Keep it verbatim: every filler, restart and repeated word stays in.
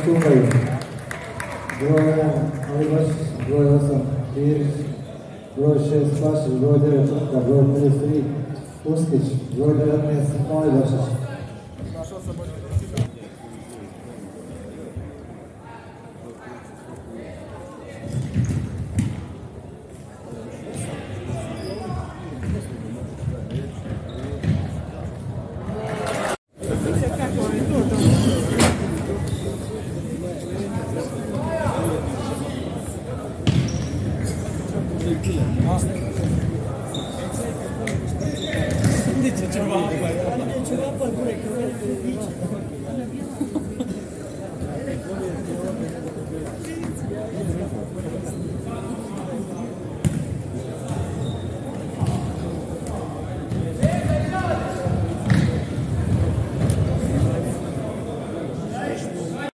nastupaju broj jedan Alibašić, broj osam Pirić, broj šest Pašić, broj devet Trka, broj trideset tri Uskić, broj devetnaest Alibašić. Neće čuvati. Neće čuvati,